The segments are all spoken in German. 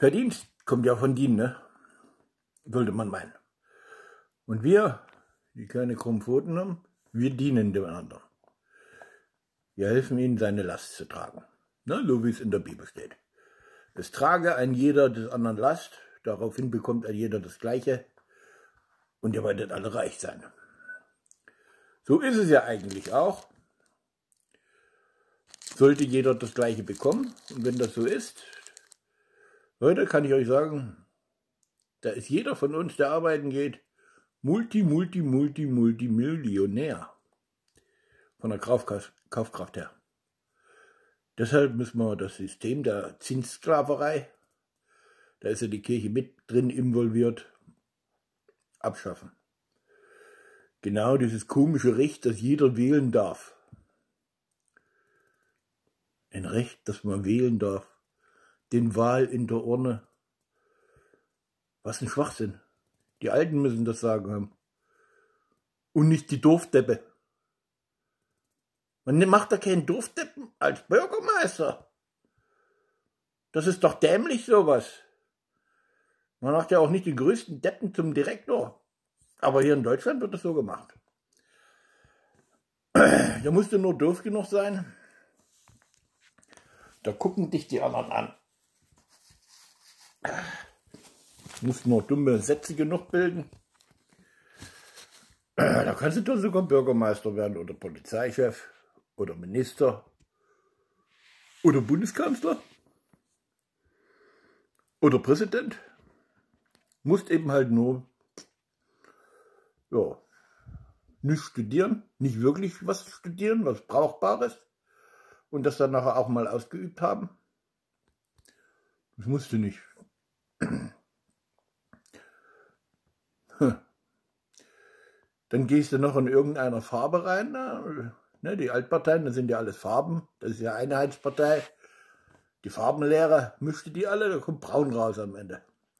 Verdienst kommt ja von dienen, ne? Sollte man meinen. Und wir, die keine krummen Pfoten haben, wir dienen dem anderen. Wir helfen ihm, seine Last zu tragen. Ne? So wie es in der Bibel steht. Es trage ein jeder des anderen Last, daraufhin bekommt ein jeder das Gleiche und ihr werdet alle reich sein. So ist es ja eigentlich auch. Sollte jeder das Gleiche bekommen und wenn das so ist, heute kann ich euch sagen, da ist jeder von uns, der arbeiten geht, Multimillionär von der Kaufkraft her. Deshalb müssen wir das System der Zinssklaverei, da ist ja die Kirche mit drin involviert, abschaffen. Genau dieses komische Recht, dass jeder wählen darf. Ein Recht, dass man wählen darf. Den Wahl in der Urne. Was ein Schwachsinn. Die Alten müssen das Sagen haben. Und nicht die Dorfdeppe. Man macht da keinen Dorfdeppen als Bürgermeister. Das ist doch dämlich sowas. Man macht ja auch nicht den größten Deppen zum Direktor. Aber hier in Deutschland wird das so gemacht. Da musst du nur doof genug sein. Da gucken dich die anderen an. Du musst nur dumme Sätze genug bilden. Da kannst du dann sogar Bürgermeister werden oder Polizeichef oder Minister oder Bundeskanzler oder Präsident. Musst eben halt nur nicht studieren, nicht wirklich was studieren, was Brauchbares und das dann nachher auch mal ausgeübt haben. Das musst du nicht. Dann gehst du noch in irgendeiner Farbe rein. Ne, die Altparteien, das sind ja alles Farben. Das ist ja Einheitspartei. Die Farbenlehre mischte die alle, da kommt braun raus am Ende.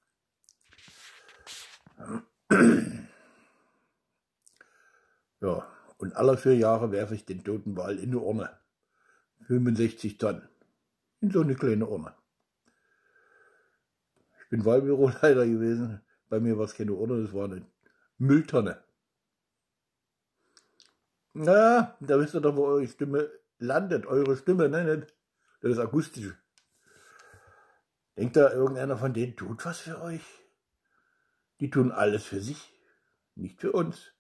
Ja, und alle 4 Jahre werfe ich den toten Wal in eine Urne. 65 Tonnen. In so eine kleine Urne. Ich bin Wahlbüroleiter gewesen. Bei mir war es keine Urne, das war eine Mülltonne. Na, da wisst ihr doch, wo eure Stimme landet. Eure Stimme, ne? Das ist akustisch. Denkt da irgendeiner von denen tut was für euch? Die tun alles für sich, nicht für uns.